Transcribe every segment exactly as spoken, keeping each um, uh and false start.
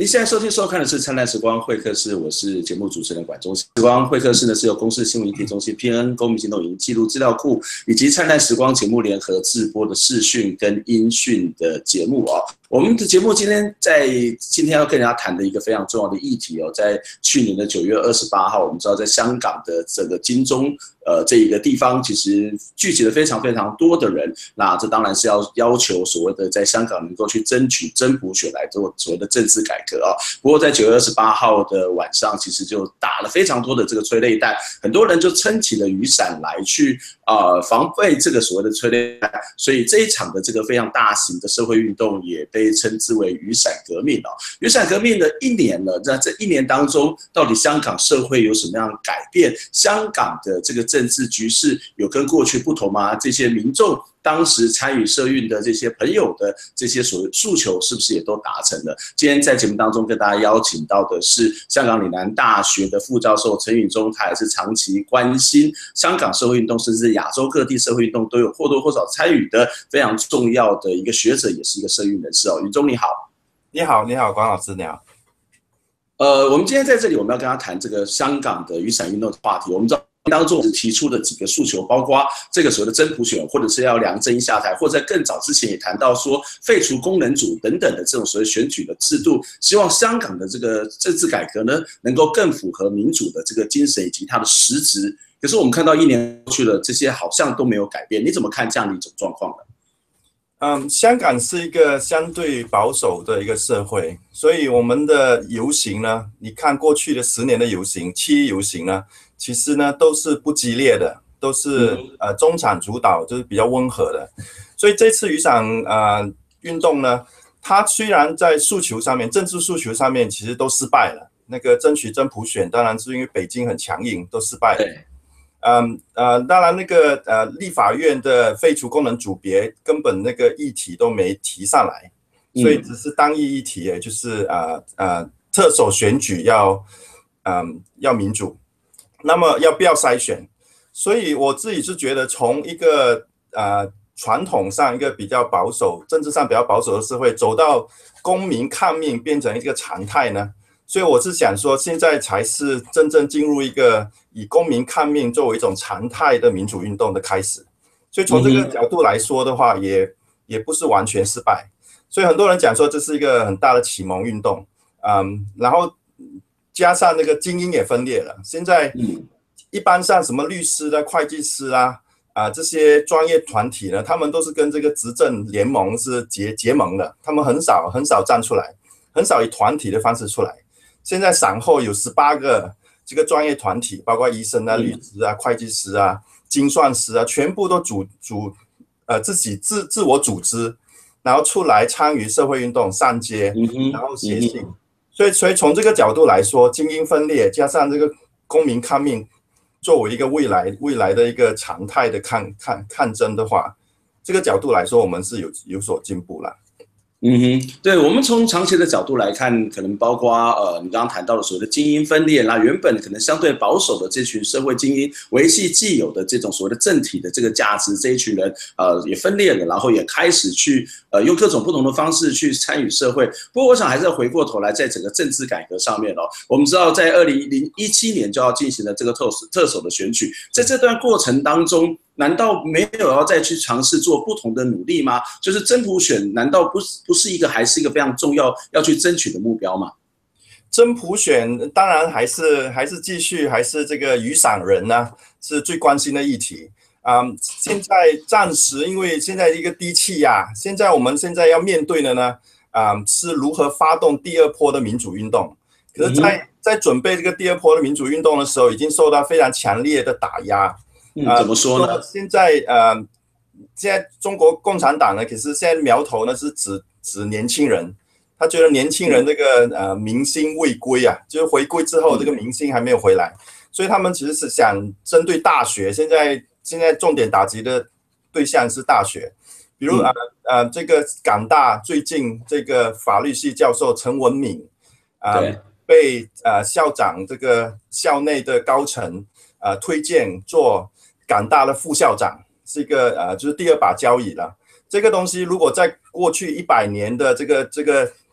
您现在收听收看的是灿烂时光会客室，我是节目主持人管中。时光会客室呢是由公视新闻议题中心 P N N 公民行动影音记录资料库以及灿烂时光节目联合制播的视讯跟音讯的节目哦。我们的节目今天在今天要跟大家谈的一个非常重要的议题哦，在去年的九月二十八号，我们知道在香港的整个金钟呃这一个地方，其实聚集了非常非常多的人。那这当然是要要求所谓的在香港能够去争取真普选来做所谓的政治改革哦。不过在九月二十八号的晚上，其实就打了非常多的这个催泪弹，很多人就撑起了雨伞来去呃防备这个所谓的催泪弹，所以这一场的这个非常大型的社会运动也被称之为雨伞革命哦。雨伞革命的一年了，在这一年当中，到底香港社会有什么样的改变？香港的这个政治局势有跟过去不同吗？这些民众当时参与社运的这些朋友的这些所谓诉求，是不是也都达成了？今天在节目当中跟大家邀请到的是香港岭南大学的副教授陈允中，他也是长期关心香港社会运动，甚至亚洲各地社会运动都有或多或少参与的非常重要的一个学者，也是一个社运人士哦。允中你好。 你好，你好，关老师，你好。 呃，我们今天在这里，我们要跟他谈这个香港的雨伞运动的话题。我们知道当中提出的几个诉求，包括这个所谓的真普选，或者是要梁振英下台，或者在更早之前也谈到说废除功能组等等的这种所谓选举的制度，希望香港的这个政治改革呢，能够更符合民主的这个精神以及它的实质。可是我们看到一年过去了，这些好像都没有改变，你怎么看这样的一种状况呢？ 嗯，香港是一个相对保守的一个社会，所以我们的游行呢，你看过去的十年的游行，七一游行呢，其实呢都是不激烈的，都是呃中产主导，就是比较温和的。所以这次雨伞呃运动呢，它虽然在诉求上面，政治诉求上面其实都失败了，那个争取真普选，当然是因为北京很强硬，都失败了。嗯呃，当然那个呃，立法院的废除功能组别根本那个议题都没提上来，所以只是单一议题，就是呃呃，特首选举要嗯要民主，那么要不要筛选？所以我自己是觉得，从一个呃传统上一个比较保守、政治上比较保守的社会，走到公民抗命变成一个常态呢。所以我是想说，现在才是真正进入一个以公民抗命作为一种常态的民主运动的开始。所以从这个角度来说的话，也也不是完全失败。所以很多人讲说这是一个很大的启蒙运动，嗯，然后加上那个精英也分裂了。现在一般上什么律师的、会计师啊，啊这些专业团体呢，他们都是跟这个执政联盟是结结盟的，他们很少很少站出来，很少以团体的方式出来。现在散后有十八个这个专业团体，包括医生啊、律师啊、会计师啊、精算师啊，全部都组组呃自己自自我组织，然后出来参与社会运动、上街，然后写信。所以，所以从这个角度来说，精英分裂加上这个公民抗命，作为一个未来未来的一个常态的抗抗抗争的话，这个角度来说，我们是有有所进步了。 嗯哼，对，我们从长期的角度来看，可能包括呃，你刚刚谈到的所谓的精英分裂啦，原本可能相对保守的这群社会精英，维系既有的这种所谓的政体的这个价值，这一群人呃也分裂了，然后也开始去呃用各种不同的方式去参与社会。不过，我想还是要回过头来，在整个政治改革上面哦，我们知道在二零一七年就要进行了这个特首特首的选举，在这段过程当中，难道没有要再去尝试做不同的努力吗？就是真普选，难道不是不是一个还是一个非常重要要去争取的目标吗？ 真普选当然还是还是继续还是这个雨伞人呢、啊、是最关心的议题啊、嗯。现在暂时因为现在一个低气压，现在我们现在要面对的呢啊、嗯、是如何发动第二波的民主运动。可是在，在在准备这个第二波的民主运动的时候，已经受到非常强烈的打压。 嗯，怎么说呢？ 呃、现在呃，现在中国共产党呢，可是现在苗头呢是指指年轻人，他觉得年轻人这个呃民心未归啊，就是回归之后这个民心还没有回来，所以他们其实是想针对大学，现在现在重点打击的对象是大学，比如呃呃这个港大最近这个法律系教授陈文敏啊、呃、被呃校长这个校内的高层呃推荐做港大的副校长，是一个呃就是第二把交椅了。这个东西如果在过去一百年的这个这个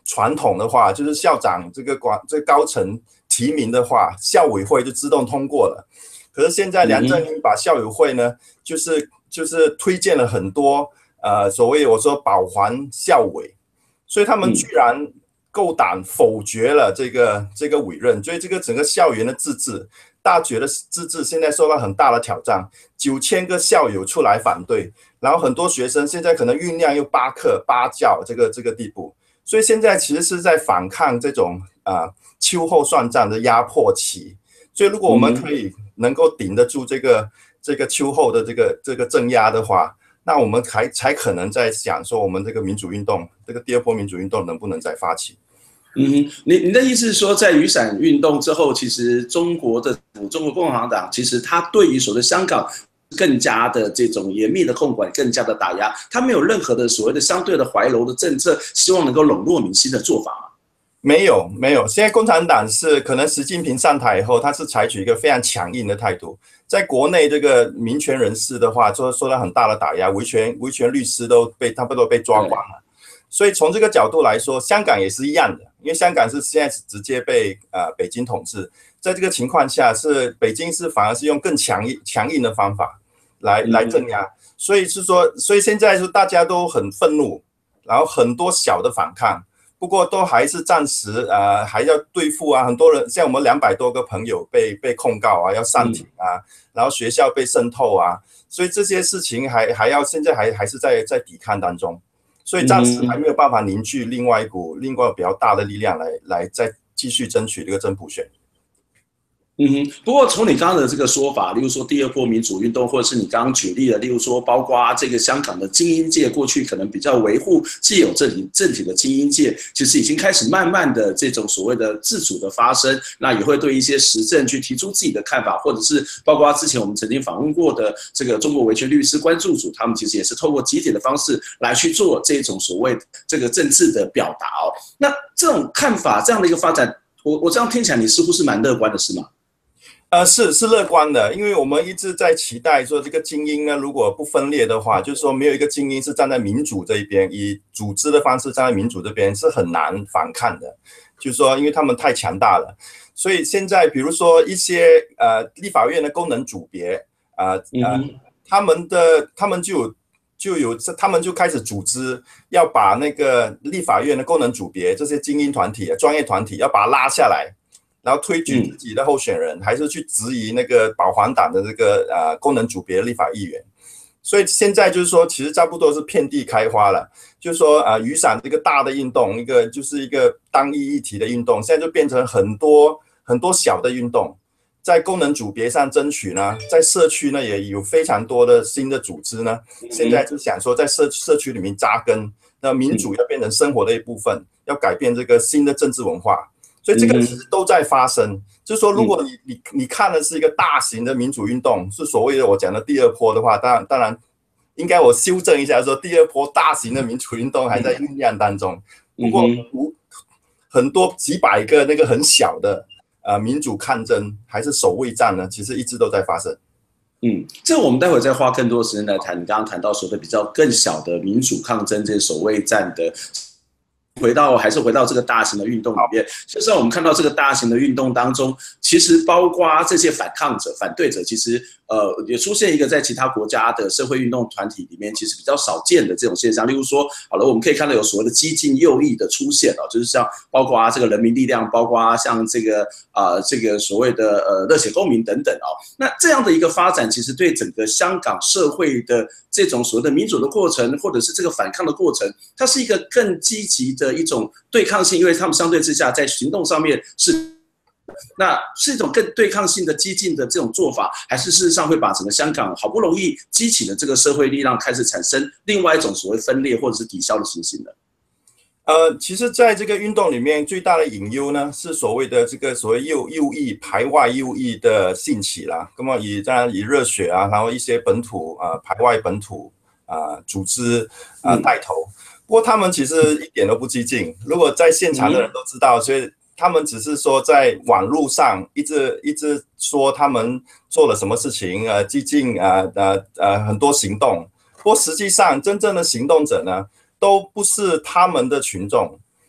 传统的话，就是校长这个管这个高层提名的话，校委会就自动通过了。可是现在梁振英把校委会呢，就是就是推荐了很多呃所谓我说保环校委，所以他们居然够胆否决了这个这个委任，所以这个整个校园的自治。大学的自治现在受到很大的挑战，九千个校友出来反对，然后很多学生现在可能酝酿又罢课罢教这个这个地步，所以现在其实是在反抗这种啊、呃、秋后算账的压迫期。所以如果我们可以能够顶得住这个这个秋后的这个这个镇压的话，那我们才才可能在想说我们这个民主运动，这个第二波民主运动能不能再发起。 嗯哼，你你的意思是说，在雨伞运动之后，其实中国的中国共产党其实它对于所谓的香港更加的这种严密的控管，更加的打压，它没有任何的所谓的相对的怀柔的政策，希望能够笼络民心的做法吗？ 没有，没有。现在共产党是可能习近平上台以后，他是采取一个非常强硬的态度，在国内这个民权人士的话，受受到很大的打压，维权维权律师都被差不多被抓光了。所以从这个角度来说，香港也是一样的，因为香港是现在是直接被呃北京统治，在这个情况下，是北京是反而是用更强硬强硬的方法来来镇压，所以是说，所以现在是大家都很愤怒，然后很多小的反抗，不过都还是暂时呃还要对付啊，很多人像我们两百多个朋友被被控告啊，要上庭啊，然后学校被渗透啊，所以这些事情还还要现在还还是在在抵抗当中。所以暂时还没有办法凝聚另外一股、另外比较大的力量来来再继续争取这个真普选。 嗯哼，不过从你刚刚的这个说法，例如说第二波民主运动，或者是你刚刚举例的，例如说包括这个香港的精英界，过去可能比较维护既有政体政体的精英界，其实已经开始慢慢的这种所谓的自主的发声，那也会对一些时政去提出自己的看法，或者是包括之前我们曾经访问过的这个中国维权律师关注组，他们其实也是透过集体的方式来去做这种所谓这个政治的表达哦。那这种看法，这样的一个发展，我我这样听起来，你似乎是蛮乐观的，是吗？ 呃，是是乐观的，因为我们一直在期待说，这个精英呢，如果不分裂的话，就是说没有一个精英是站在民主这一边，以组织的方式站在民主这边是很难反抗的，就是说，因为他们太强大了，所以现在比如说一些呃立法院的功能组别啊 呃, 呃，他们的他们就有就有他们就开始组织要把那个立法院的功能组别这些精英团体、专业团体要把它拉下来。然后推举自己的候选人，嗯、还是去质疑那个保皇党的这个呃功能组别立法议员，所以现在就是说，其实差不多是遍地开花了。就是说啊、呃，雨伞这个大的运动，一个就是一个单一议题的运动，现在就变成很多很多小的运动，在功能组别上争取呢，在社区呢也有非常多的新的组织呢，现在就想说在社社区里面扎根，那民主要变成生活的一部分，要改变这个新的政治文化。所以这个其实都在发生，嗯、就是说，如果你你你看的是一个大型的民主运动，是所谓的我讲的第二波的话，当然当然，应该我修正一下说，第二波大型的民主运动还在酝酿当中。不过，很多几百个那个很小的呃民主抗争还是守卫战呢，其实一直都在发生。 嗯，这我们待会再花更多时间来谈。你刚刚谈到所谓比较更小的民主抗争，这些守卫战的。回到还是回到这个大型的运动里面，就是我们看到这个大型的运动当中，其实包括这些反抗者、反对者，其实呃也出现一个在其他国家的社会运动团体里面其实比较少见的这种现象。例如说，好了，我们可以看到有所谓的激进右翼的出现啊，就是像包括这个人民力量，包括像这个啊、呃、这个所谓的呃热血公民等等啊。那这样的一个发展，其实对整个香港社会的这种所谓的民主的过程，或者是这个反抗的过程，它是一个更积极的一种对抗性，因为他们相对之下在行动上面是，那是一种更对抗性的激进的这种做法，还是事实上会把整个香港好不容易激起的这个社会力量开始产生另外一种所谓分裂或者是抵消的情形呢？ 呃，其实在这个运动里面，最大的隐忧呢是所谓的这个所谓右右翼排外右翼的兴起啦。那么以当然以热血啊，然后一些本土啊、呃、排外本土啊、呃、组织啊、呃、带头。嗯不过他们其实一点都不激进，如果在现场的人都知道，所以他们只是说在网络上一直一直说他们做了什么事情，呃，激进啊，呃呃很多行动。不过实际上真正的行动者呢，都不是他们的群众，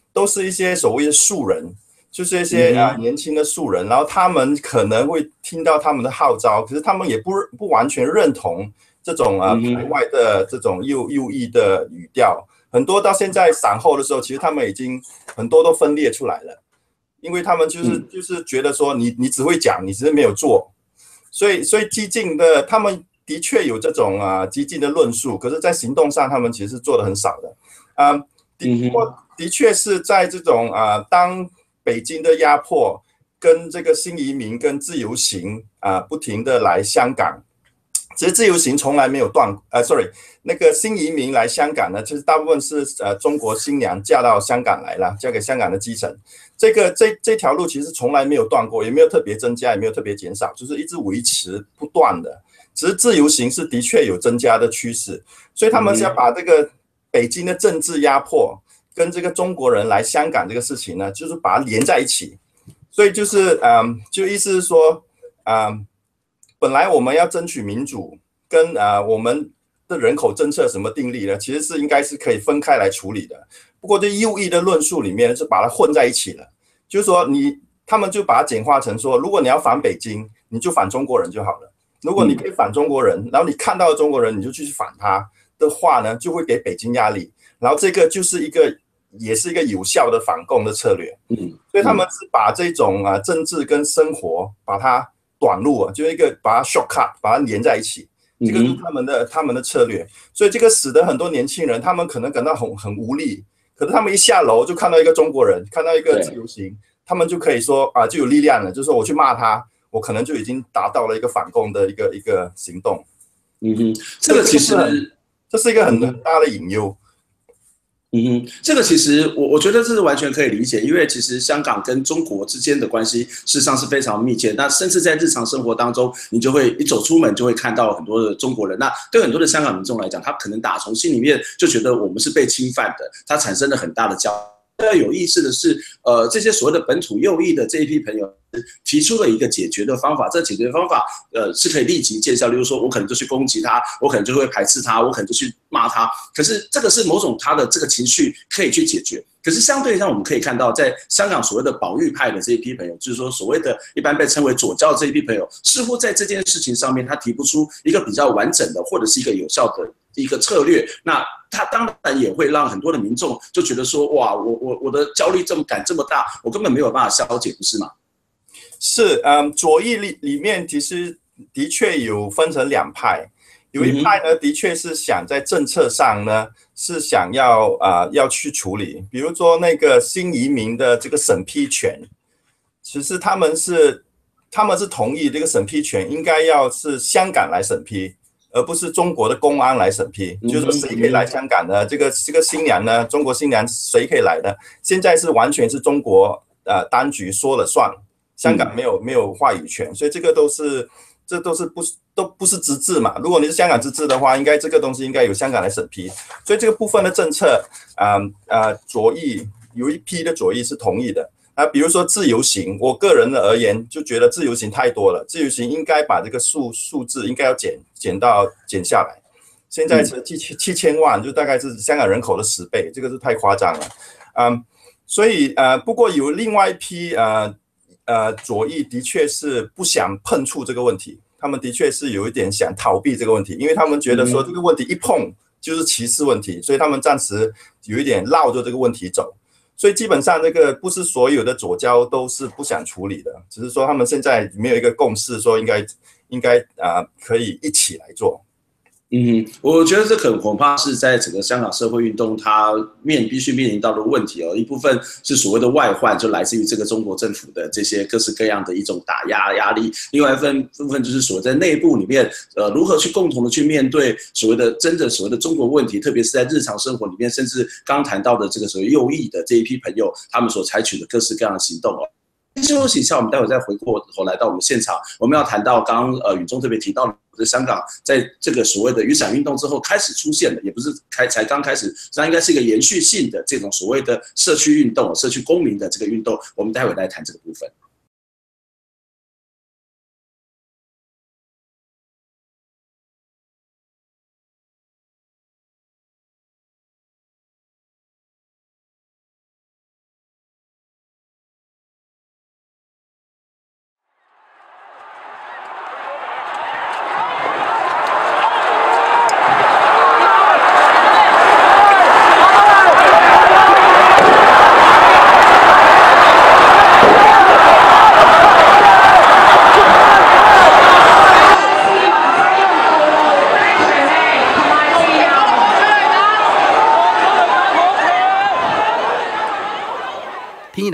都是一些所谓的素人，就是一些啊、呃、年轻的素人，然后他们可能会听到他们的号召，可是他们也不不完全认同这种啊排外的这种右右翼的语调，很多到现在散后的时候，其实他们已经很多都分裂出来了，因为他们就是就是觉得说你你只会讲，你只是没有做，所以所以激进的他们的确有这种啊激进的论述，可是在行动上他们其实是做的很少的，啊、呃，的的确是在这种啊、呃、当北京的压迫跟这个新移民跟自由行啊、呃、不停的来香港。其实自由行从来没有断，呃，sorry，那个新移民来香港呢，其实大部分是呃中国新娘嫁到香港来了，嫁给香港的基层。这个这这条路其实从来没有断过，也没有特别增加，也没有特别减少，就是一直维持不断的。只是自由行是的确有增加的趋势，所以他们是要把这个北京的政治压迫跟这个中国人来香港这个事情呢，就是把它连在一起。所以就是嗯，就意思是说，嗯。本来我们要争取民主，跟啊、呃、我们的人口政策什么定立呢？其实是应该是可以分开来处理的。不过这右翼的论述里面是把它混在一起了，就是说你他们就把它简化成说，如果你要反北京，你就反中国人就好了。如果你可以反中国人，然后你看到中国人你就去反他的话呢，就会给北京压力。然后这个就是一个也是一个有效的反共的策略。嗯，所以他们是把这种啊政治跟生活把它短路啊，就一个把它 shortcut， 把它连在一起，这个是他们的他们的策略。所以这个使得很多年轻人，他们可能感到很很无力，可是他们一下楼就看到一个中国人，看到一个自由行，他们就可以说啊，就有力量了，就是说我去骂他，我可能就已经达到了一个反共的一个一个行动。 嗯哼，这个其实这是一个很大的隐忧。 嗯哼，这个其实我我觉得这是完全可以理解，因为其实香港跟中国之间的关系事实上是非常密切。那甚至在日常生活当中，你就会一走出门就会看到很多的中国人。那对很多的香港民众来讲，他可能打从心里面就觉得我们是被侵犯的，他产生了很大的焦虑。要有意思的是，呃，这些所谓的本土右翼的这一批朋友提出了一个解决的方法，这解决方法，呃，是可以立即见效。例如说，我可能就去攻击他，我可能就会排斥他，我可能就去骂他。可是这个是某种他的这个情绪可以去解决。可是相对上，我们可以看到，在香港所谓的保育派的这一批朋友，就是说所谓的一般被称为左教这一批朋友，似乎在这件事情上面，他提不出一个比较完整的或者是一个有效的一个策略。那他当然也会让很多的民众就觉得说，哇，我我我的焦虑这么感这么大，我根本没有办法消解，不是吗？ 是，嗯，左翼里里面其实的确有分成两派，有一派呢，的确是想在政策上呢是想要啊、呃、要去处理，比如说那个新移民的这个审批权，其实他们是他们是同意这个审批权应该要是香港来审批，而不是中国的公安来审批，就是说谁可以来香港呢？这个这个新娘呢，中国新娘谁可以来的？现在是完全是中国呃当局说了算。香港没有没有话语权，所以这个都是这都是不都不是自治嘛。如果你是香港自治的话，应该这个东西应该由香港来审批。所以这个部分的政策，啊、呃、啊、呃，左翼有一批的左翼是同意的啊。比如说自由行，我个人的而言就觉得自由行太多了，自由行应该把这个数数字应该要减减到减下来。现在是七千七千万，就大概是香港人口的十倍，这个是太夸张了。嗯，所以呃，不过有另外一批呃。呃，左翼的确是不想碰触这个问题，他们的确是有一点想逃避这个问题，因为他们觉得说这个问题一碰就是歧视问题，所以他们暂时有一点绕着这个问题走。所以基本上这个不是所有的左交都是不想处理的，只是说他们现在没有一个共识，说应该应该啊、呃、可以一起来做。 嗯，我觉得这可恐怕是在整个香港社会运动，它面必须面临到的问题哦。一部分是所谓的外患，就来自于这个中国政府的这些各式各样的一种打压压力；另外一份部分就是所谓在内部里面，呃，如何去共同的去面对所谓的真的所谓的中国问题，特别是在日常生活里面，甚至刚谈到的这个所谓右翼的这一批朋友，他们所采取的各式各样的行动哦。休息一下，我们待会再回过头来到我们现场，我们要谈到刚刚呃宇中特别提到的香港在这个所谓的雨伞运动之后开始出现的，也不是开才刚开始，它应该是一个延续性的这种所谓的社区运动、社区公民的这个运动，我们待会来谈这个部分。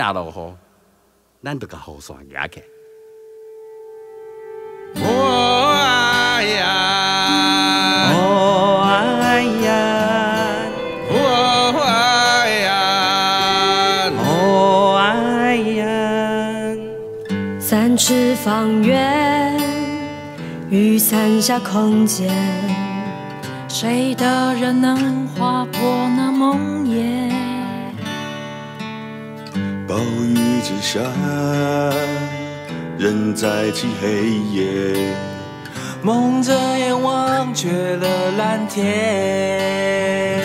下落雨，咱就甲雨伞举起。哦哎呀，哦哎呀，哦哎呀，哦哎呀。 三尺方圆，雨伞下空间，谁的人能划破那梦魇？ 暴雨之下，人在漆黑夜， 蒙着眼忘却了蓝天。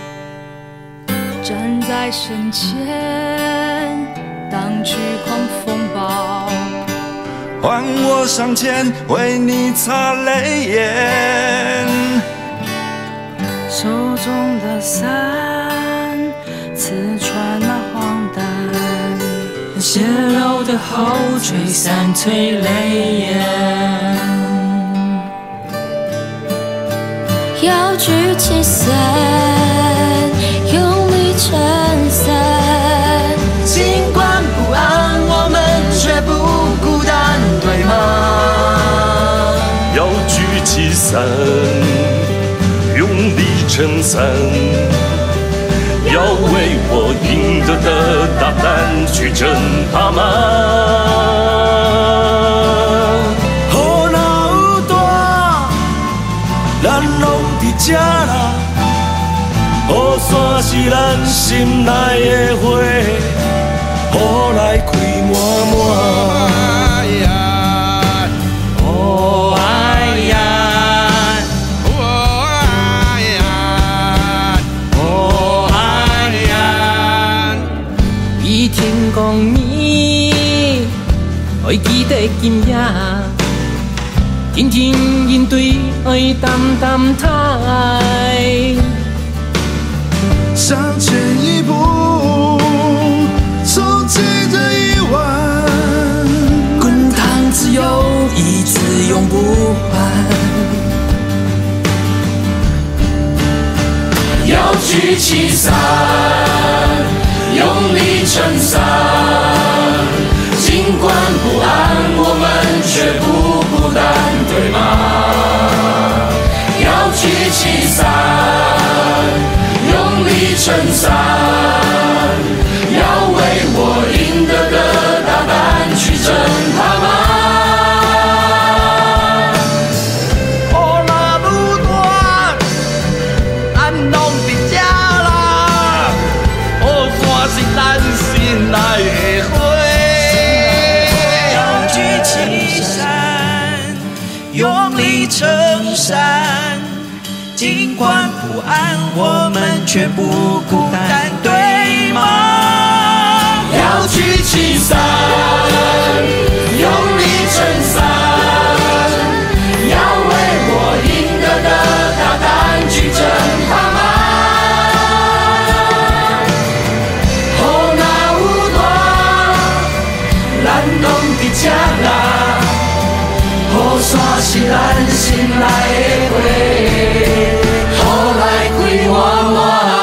站在身前，挡去狂风暴。 换我上前为你擦泪眼， 手中的伞刺穿了荒诞， 血肉的后吹散催泪眼。 要举起伞，用力撑伞， 尽管不安，我们却不孤单，对吗？ 要举起伞，用力撑伞，要为我赢得的大胆去争它吗？雨若有大，咱拢伫这啦。雨伞是咱心内的花，雨来开满满。 天公你爱记得今夜，天天应对爱淡淡待。 向前一步，收起这一晚， 滚烫自由一次永不还。要举起伞，用力撑伞，尽管不安，我们却不孤单，对吗？要举起伞，用力撑伞，要为我赢得的大胆去争它吗？雨若愈大，咱拢伫这啦。雨伞是咱心内的花，要举起伞，用力撑伞，尽管不安，我们却不孤单，对吗？要举起伞，用力撑伞，要为我赢得的大胆去争它吗？这啦，雨伞是咱心内的花，雨来开满满。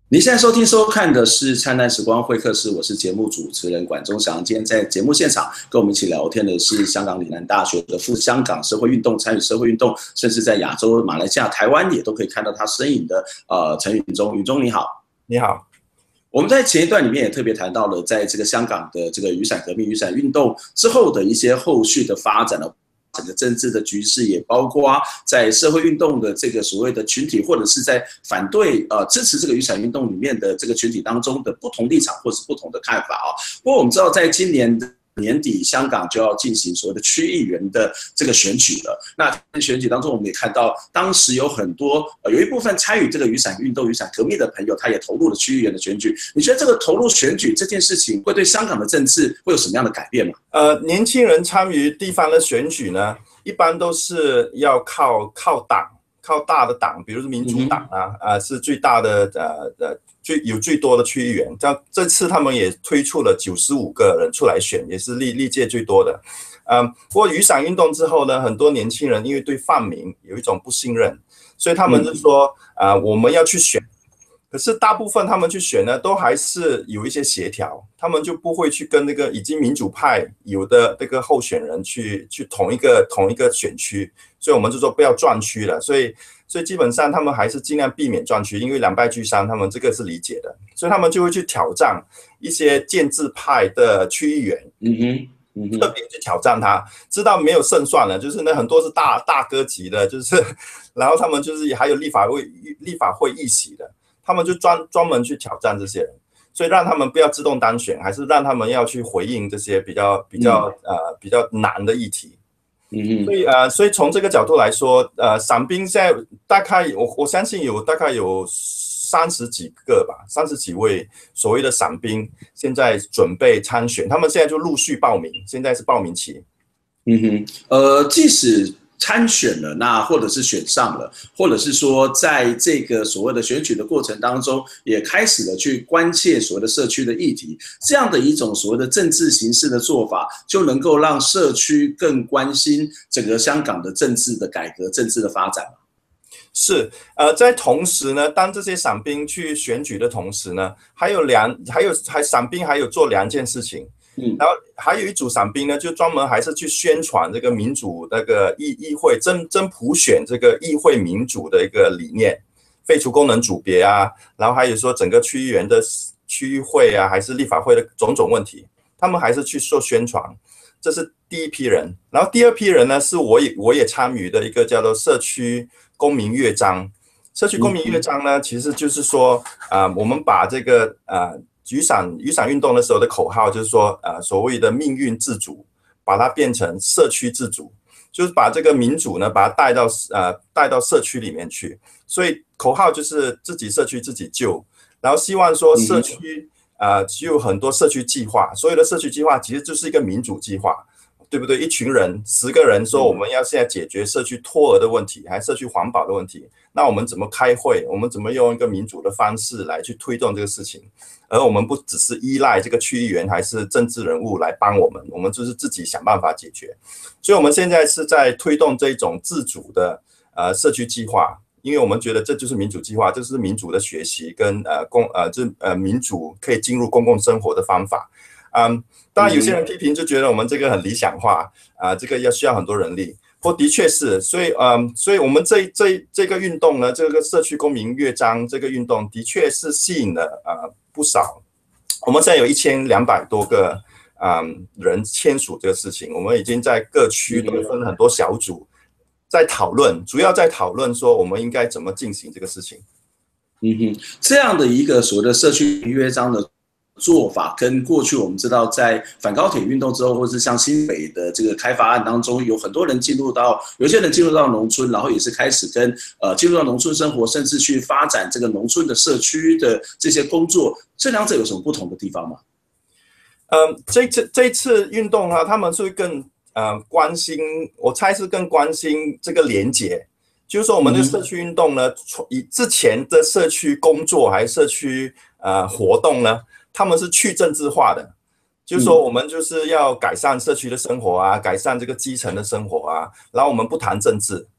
你现在收听收看的是灿烂时光会客室，我是节目主持人管中祥。今天在节目现场跟我们一起聊天的是香港岭南大学的赴香港社会运动，参与社会运动，甚至在亚洲、马来西亚、台湾也都可以看到他身影的呃陈允中。允中你好。 你好。 我们在前一段里面也特别谈到了，在这个香港的这个雨伞革命、雨伞运动之后的一些后续的发展了。整个政治的局势也包括在社会运动的这个所谓的群体，或者是在反对呃支持这个雨伞运动里面的这个群体当中的不同立场或是不同的看法啊。不过我们知道，在今年的年底，香港就要进行所谓的区议员的这个选举了。那在选举当中，我们也看到，当时有很多呃有一部分参与这个雨伞运动、雨伞革命的朋友，他也投入了区议员的选举。你觉得这个投入选举这件事情，会对香港的政治会有什么样的改变吗？ 呃，年轻人参与地方的选举呢，一般都是要靠靠党，靠大的党，比如说民主党啊，啊、呃、是最大的呃呃。最有最多的区议员，这这次他们也推出了九十五个人出来选，也是历历届最多的。嗯，不过雨伞运动之后呢，很多年轻人因为对泛民有一种不信任，所以他们就说啊、呃，我们要去选。可是大部分他们去选呢，都还是有一些协调，他们就不会去跟那个已经民主派有的那个候选人去去同一个同一个选区，所以我们就说不要撞区了。所以所以基本上他们还是尽量避免撞区，因为两败俱伤，他们这个是理解的，所以他们就会去挑战一些建制派的区议员， 嗯哼。嗯、 特别去挑战他，知道没有胜算了，就是那很多是大大哥级的，就是然后他们就是还有立法会立法会议席的，他们就专专门去挑战这些人，所以让他们不要自动单选，还是让他们要去回应这些比较比较、嗯、呃比较难的议题。嗯，所以呃，所以从这个角度来说，呃，伞兵现在大概我我相信有大概有三十几个吧，三十几位所谓的伞兵现在准备参选，他们现在就陆续报名，现在是报名期。 嗯哼，呃，即使参选了，那或者是选上了，或者是说在这个所谓的选举的过程当中，也开始了去关切所谓的社区的议题，这样的一种所谓的政治形式的做法，就能够让社区更关心整个香港的政治的改革、政治的发展吗？ 是，呃，在同时呢，当这些伞兵去选举的同时呢，还有两，还有还伞兵还有做两件事情。嗯，然后还有一组伞兵呢，就专门还是去宣传这个民主那个议议会真真普选这个议会民主的一个理念，废除功能组别啊，然后还有说整个区议员的区议会啊，还是立法会的种种问题，他们还是去做宣传，这是第一批人。然后第二批人呢，是我也我也参与的一个叫做社区公民乐章。社区公民乐章呢，其实就是说啊、呃，我们把这个啊。呃雨伞雨伞运动的时候的口号就是说，呃，所谓的命运自主，把它变成社区自主，就是把这个民主呢，把它带到呃带到社区里面去。所以口号就是自己社区自己救，然后希望说社区呃就有很多社区计划，所有的社区计划其实就是一个民主计划，对不对？一群人十个人说我们要现在解决社区托儿的问题，还是社区环保的问题，那我们怎么开会？我们怎么用一个民主的方式来去推动这个事情？而我们不只是依赖这个区议员还是政治人物来帮我们，我们就是自己想办法解决。所以我们现在是在推动这种自主的呃社区计划，因为我们觉得这就是民主计划，这是民主的学习跟呃公呃这呃民主可以进入公共生活的方法。嗯，当然有些人批评就觉得我们这个很理想化啊、呃，这个要需要很多人力。不过的确是，所以嗯，所以我们这这这个运动呢，这个社区公民乐章这个运动的确是吸引了呃不少。我们现在有一千两百多个嗯人签署这个事情，我们已经在各区都分很多小组在讨论，主要在讨论说我们应该怎么进行这个事情。 嗯哼，这样的一个所谓的社区约章的做法，跟过去我们知道在反高铁运动之后，或是像新北的这个开发案当中，有很多人进入到，有些人进入到农村，然后也是开始跟呃进入到农村生活，甚至去发展这个农村的社区的这些工作，这两者有什么不同的地方吗？ 嗯，这次这次运动啊，他们是更呃关心，我猜是更关心这个连结。就是说，我们的社区运动呢，以之前的社区工作还是社区呃活动呢，他们是去政治化的。就是说，我们就是要改善社区的生活啊，改善这个基层的生活啊，然后我们不谈政治，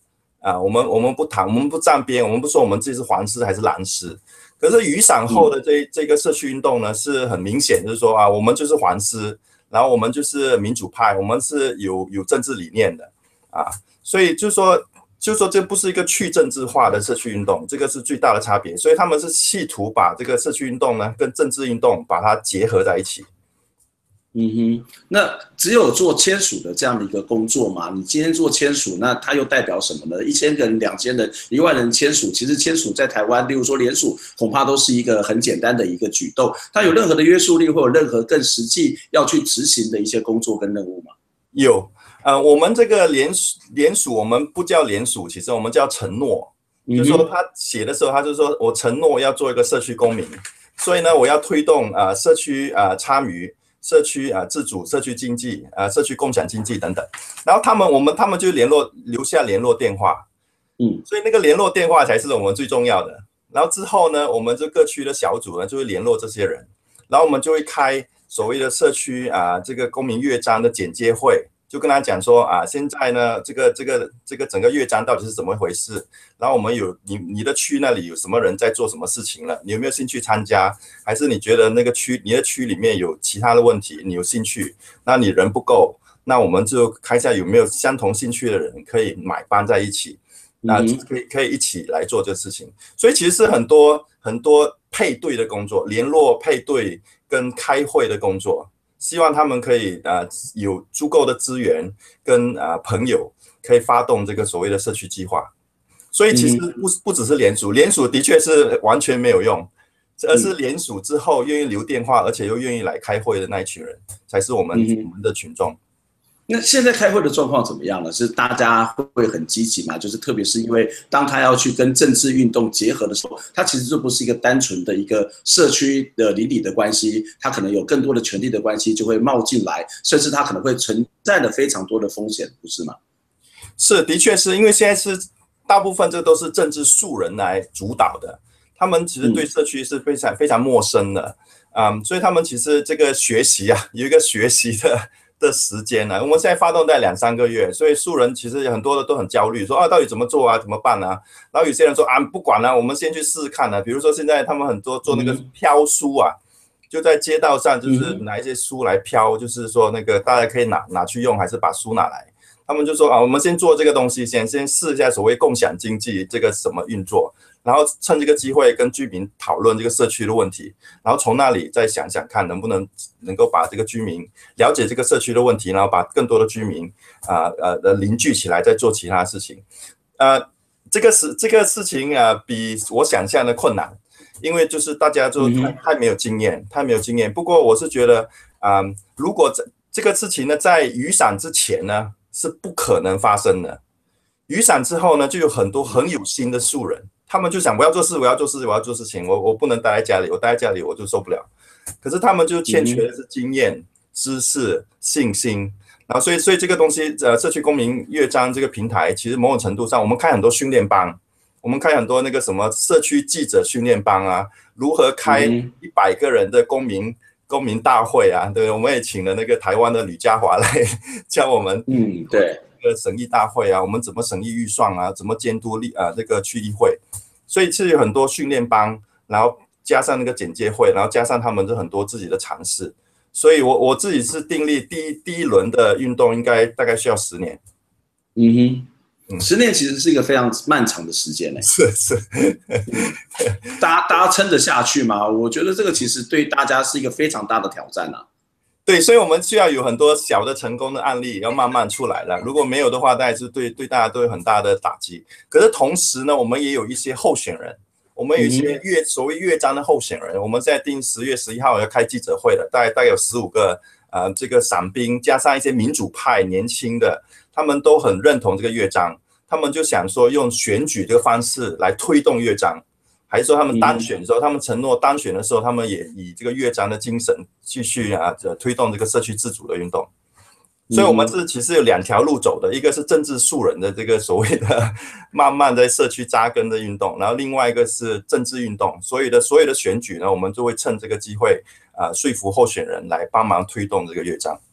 啊，我们我们不谈，我们不站边，我们不说我们自己是黄丝还是蓝丝。可是雨伞后的这这个社区运动呢，是很明显，就是说啊，我们就是黄丝，然后我们就是民主派，我们是有有政治理念的啊，所以就是说。就是说，这不是一个去政治化的社区运动，这个是最大的差别。所以他们是企图把这个社区运动呢，跟政治运动把它结合在一起。 嗯哼，那只有做签署的这样的一个工作嘛？你今天做签署，那它又代表什么呢？一千人、两千人、一万人签署，其实签署在台湾，例如说联署，恐怕都是一个很简单的一个举动。它有任何的约束力，或有任何更实际要去执行的一些工作跟任务吗？ 有。呃，我们这个联署，联署我们不叫联署，其实我们叫承诺。嗯、就是说他写的时候，他就说我承诺要做一个社区公民，所以呢，我要推动啊、呃、社区啊、呃、参与、社区啊、呃、自主、社区经济啊、呃、社区共享经济等等。然后他们我们他们就联络留下联络电话，嗯，所以那个联络电话才是我们最重要的。然后之后呢，我们这各区的小组呢就会联络这些人，然后我们就会开所谓的社区啊、呃、这个公民乐章的简介会。就跟他讲说啊，现在呢，这个这个这个整个乐章到底是怎么回事？然后我们有你你的区那里有什么人在做什么事情了？你有没有兴趣参加？还是你觉得那个区你的区里面有其他的问题，你有兴趣？那你人不够，那我们就看一下有没有相同兴趣的人可以买班在一起，那可以可以一起来做这个事情。所以其实是很多很多配对的工作，联络配对跟开会的工作。希望他们可以啊、呃、有足够的资源跟啊、呃、朋友可以发动这个所谓的社区计划，所以其实不不只是联署，联署的确是完全没有用，而是联署之后愿意留电话，而且又愿意来开会的那一群人，才是我们、嗯、我们的群众。 那现在开会的状况怎么样了？是大家会很积极嘛？就是特别是因为当他要去跟政治运动结合的时候，他其实就不是一个单纯的一个社区的邻里的关系，他可能有更多的权力的关系就会冒进来，甚至他可能会存在了非常多的风险，不是吗？ 是，的确是因为现在是大部分这都是政治素人来主导的，他们其实对社区是非常非常陌生的，嗯，所以他们其实这个学习啊，有一个学习的。的时间呢、啊，我们现在发动在两三个月，所以素人其实很多的都很焦虑，说啊到底怎么做啊，怎么办啊？然后有些人说啊不管了、啊，我们先去试试看啊。比如说现在他们很多做那个飘书啊，嗯、就在街道上就是拿一些书来飘，嗯、就是说那个大家可以拿拿去用，还是把书拿来。他们就说啊，我们先做这个东西，先先试一下所谓共享经济这个什么运作。然后趁这个机会跟居民讨论这个社区的问题，然后从那里再想想看能不能能够把这个居民了解这个社区的问题，然后把更多的居民啊呃呃凝聚起来，再做其他事情。呃，这个是这个事情啊，比我想象的困难，因为就是大家就太太没有经验，太没有经验。不过我是觉得啊、呃，如果这这个事情呢，在雨伞之前呢是不可能发生的，雨伞之后呢，就有很多很有心的素人。他们就想我要做事，我要做事，我要做事情，我我不能待在家里，我待在家里我就受不了。可是他们就欠缺的是经验、嗯、知识、信心，然后所以所以这个东西，呃，社区公民乐章这个平台，其实某种程度上，我们开很多训练班，我们开很多那个什么社区记者训练班啊，如何开一百个人的公民、嗯、公民大会啊，对，我们也请了那个台湾的吕家华来教我们， 嗯，对。 这个审议大会啊，我们怎么审议预算啊？怎么监督立啊？这个区议会，所以是有很多训练班，然后加上那个简介会，然后加上他们的很多自己的尝试，所以我我自己是订立第一第一轮的运动，应该大概需要十年。 嗯哼，嗯，十年其实是一个非常漫长的时间呢。 是是， 大家大家撑得下去吗？我觉得这个其实对大家是一个非常大的挑战啊。 对，所以我们需要有很多小的成功的案例要慢慢出来了。如果没有的话，大概是对对大家都有很大的打击。可是同时呢，我们也有一些候选人，我们有一些乐所谓乐章的候选人。我们现在定十月十一号要开记者会了，大概大概有十五个呃这个伞兵，加上一些民主派年轻的，他们都很认同这个乐章，他们就想说用选举这个方式来推动乐章。还是说他们当选的时候，嗯、他们承诺当选的时候，他们也以这个乐章的精神继续啊，推动这个社区自主的运动。所以，我们是其实有两条路走的，一个是政治素人的这个所谓的慢慢在社区扎根的运动，然后另外一个是政治运动。所有的所有的选举呢，我们就会趁这个机会啊、呃，说服候选人来帮忙推动这个乐章。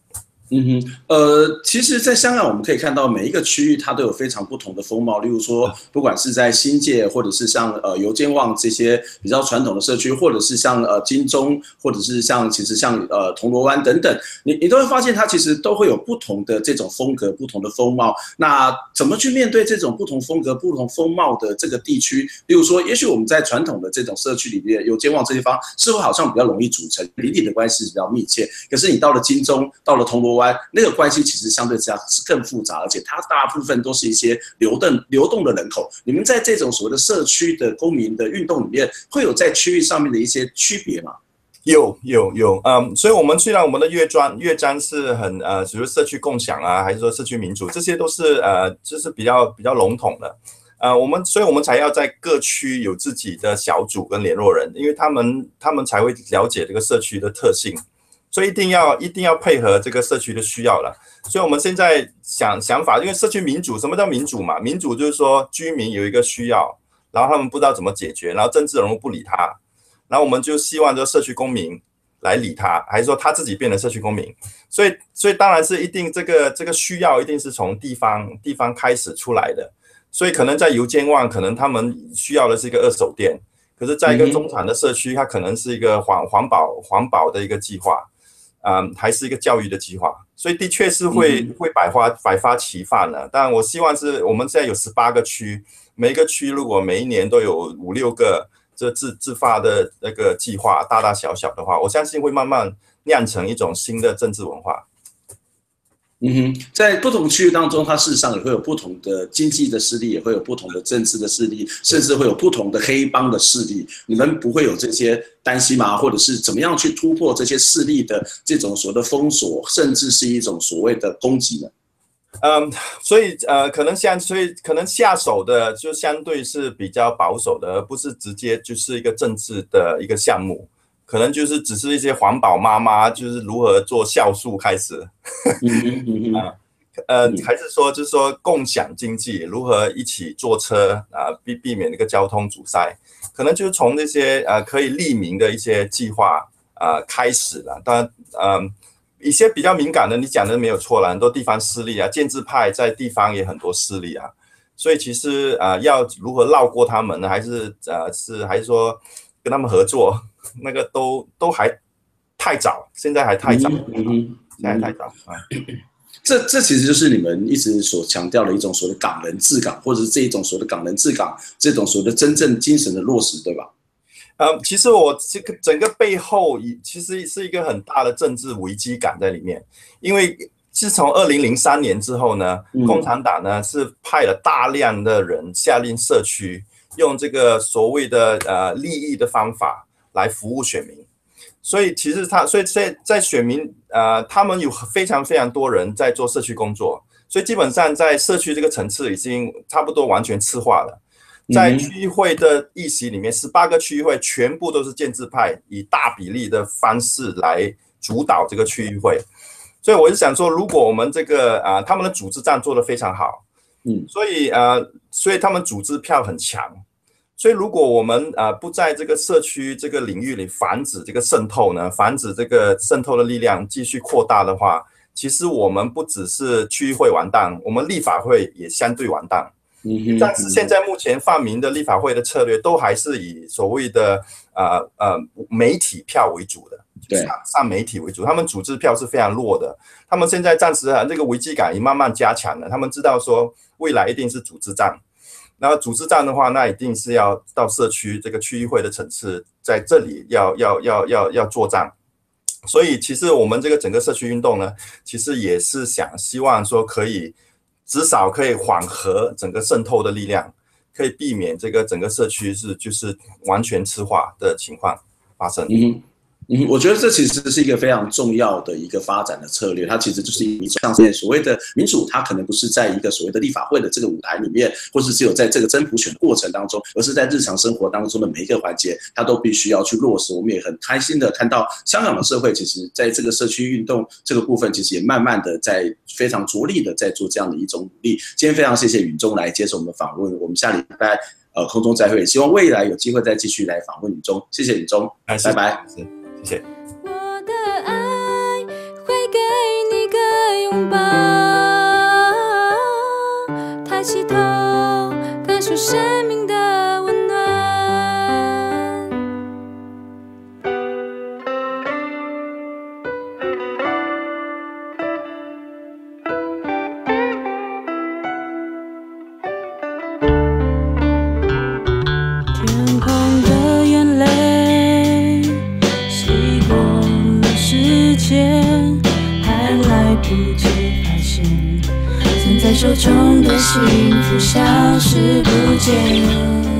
嗯哼，呃，其实，在香港我们可以看到每一个区域它都有非常不同的风貌。例如说，不管是在新界，或者是像呃油尖旺这些比较传统的社区，或者是像呃金钟，或者是像其实像呃铜锣湾等等，你你都会发现它其实都会有不同的这种风格、不同的风貌。那怎么去面对这种不同风格、不同风貌的这个地区？例如说，也许我们在传统的这种社区里面，油尖旺这地方似乎好像比较容易组成，邻里的关系比较密切。可是你到了金钟，到了铜锣湾，那个关系其实相对之下是更复杂，而且它大部分都是一些流动流动的人口。你们在这种所谓的社区的公民的运动里面，会有在区域上面的一些区别吗？ 有有有，嗯，所以我们虽然我们的乐章乐章是很呃，比如社区共享啊，还是说社区民主，这些都是呃，就是比较比较笼统的。呃，我们所以我们才要在各区有自己的小组跟联络人，因为他们他们才会了解这个社区的特性。所以一定要一定要配合这个社区的需要了。所以我们现在想想法，因为社区民主，什么叫民主嘛？民主就是说居民有一个需要，然后他们不知道怎么解决，然后政治人物不理他，然后我们就希望这社区公民来理他，还是说他自己变成社区公民？所以所以当然是一定这个这个需要一定是从地方地方开始出来的。所以可能在油尖旺，可能他们需要的是一个二手店，可是在一个中产的社区，它可能是一个环环保环保的一个计划。嗯，还是一个教育的计划，所以的确是会、嗯、会百花百花齐放的。但我希望是我们现在有十八个区，每一个区如果每一年都有五六个这自自发的那个计划，大大小小的话，我相信会慢慢酿成一种新的政治文化。 嗯哼，在不同区域当中，它事实上也会有不同的经济的势力，也会有不同的政治的势力，甚至会有不同的黑帮的势力。你们不会有这些担心吗？或者是怎么样去突破这些势力的这种所谓的封锁，甚至是一种所谓的攻击呢？ 嗯，所以呃，可能像所以可能下手的就相对是比较保守的，而不是直接就是一个政治的一个项目。可能就是只是一些环保妈妈，就是如何做酵素开始，啊，呃，还是说就是说共享经济，如何一起坐车啊，避避免那个交通阻塞，可能就是从这些呃可以利民的一些计划啊开始了。当然，嗯，一些比较敏感的，你讲的没有错了，很多地方势力啊，建制派在地方也很多势力啊，所以其实啊、呃，要如何绕过他们呢？还是呃是还是说跟他们合作？那个都都还太早，现在还太早，嗯嗯、现在还太早啊。 这这其实就是你们一直所强调的一种所谓的港人治港，或者是这一种所谓的港人治港，这种所谓的真正精神的落实，对吧？ 呃，其实我这个整个背后，其实是一个很大的政治危机感在里面，因为自从二零零三年之后呢，嗯、共产党呢是派了大量的人下令社区，用这个所谓的呃利益的方法来服务选民，所以其实他，所以在在选民，呃，他们有非常非常多人在做社区工作，所以基本上在社区这个层次已经差不多完全赤化了。在区议会的议席里面，十八个区议会全部都是建制派以大比例的方式来主导这个区议会，所以我就想说，如果我们这个啊、呃，他们的组织战做得非常好，嗯，所以呃，所以他们组织票很强。所以，如果我们呃不在这个社区这个领域里防止这个渗透呢，防止这个渗透的力量继续扩大的话，其实我们不只是区议会完蛋，我们立法会也相对完蛋。嗯、但是现在目前泛民的立法会的策略都还是以所谓的呃呃媒体票为主的， 对， 上媒体为主，他们组织票是非常弱的。他们现在暂时啊这个危机感已慢慢加强了，他们知道说未来一定是组织战。然后组织战的话，那一定是要到社区这个区议会的层次，在这里要要要要要作战。所以其实我们这个整个社区运动呢，其实也是想希望说可以至少可以缓和整个渗透的力量，可以避免这个整个社区是就是完全赤化的情况发生。 嗯嗯，我觉得这其实是一个非常重要的一个发展的策略，它其实就是一种像所谓的民主，它可能不是在一个所谓的立法会的这个舞台里面，或是只有在这个真普选过程当中，而是在日常生活当中的每一个环节，它都必须要去落实。我们也很开心的看到香港的社会，其实在这个社区运动这个部分，其实也慢慢的在非常着力的在做这样的一种努力。今天非常谢谢允中来接受我们的访问，我们下礼拜呃空中再会，希望未来有机会再继续来访问允中。谢谢允中，拜拜。 谢谢。 我的爱会给你个见，还来不及发现，攥在手中的幸福消失不见。